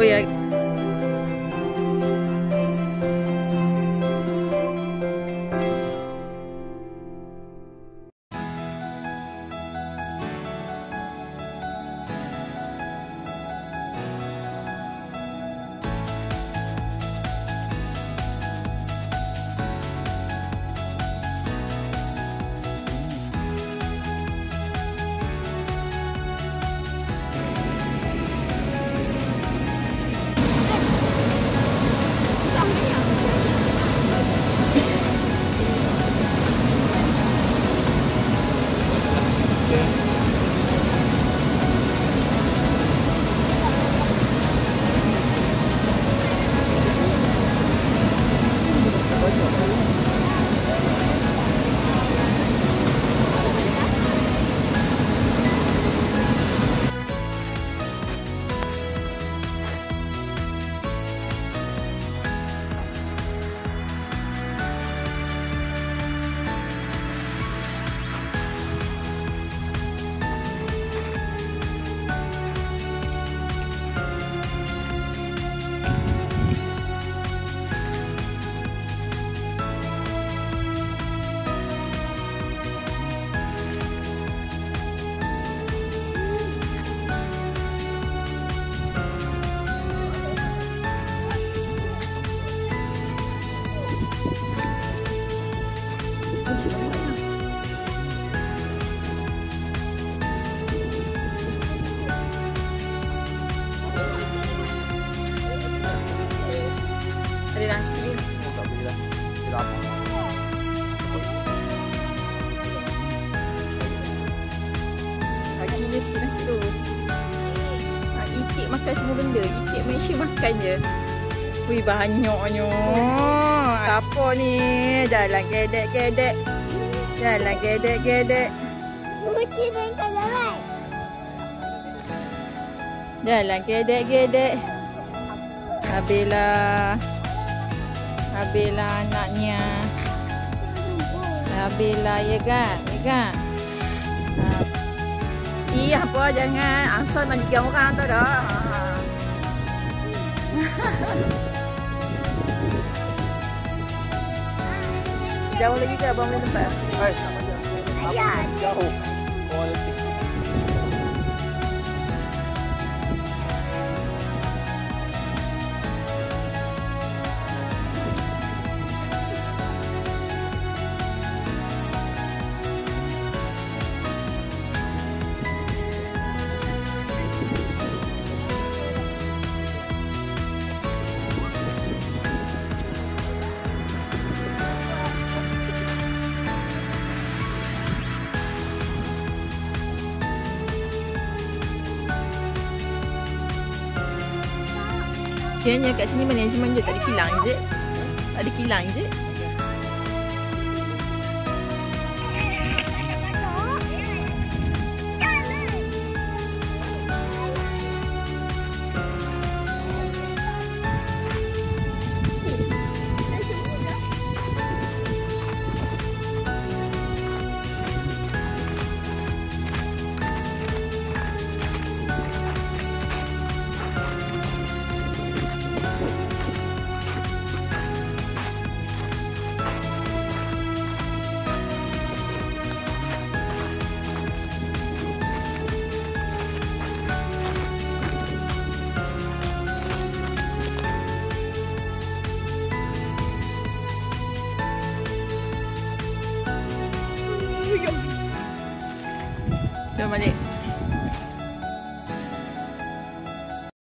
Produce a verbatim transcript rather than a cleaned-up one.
Oh ya. Ada nasi. Tak boleh lah. Silap. Baginya sikit nasi tu. Ha, itik makan semua benda. Itik Malaysia makan je. Wih, banyaknya. Apa ni? Jalan gedek-gedek. Jalan gedek-gedek. Kucing yang tak jalan. Jalan gedek-gedek. Habislah. Habislah anaknya. Habislah, ya kan? Ya kan? Ha. Ih, apa jangan asal menjigang orang tu dah. Ha. Jauh lagi ke abang boleh tempat? Hai, tak payah. Ayah. Jauh. Kualiti. Kiranya kat sini manajemen je, tak ada kilang je. Tak ada kilang je.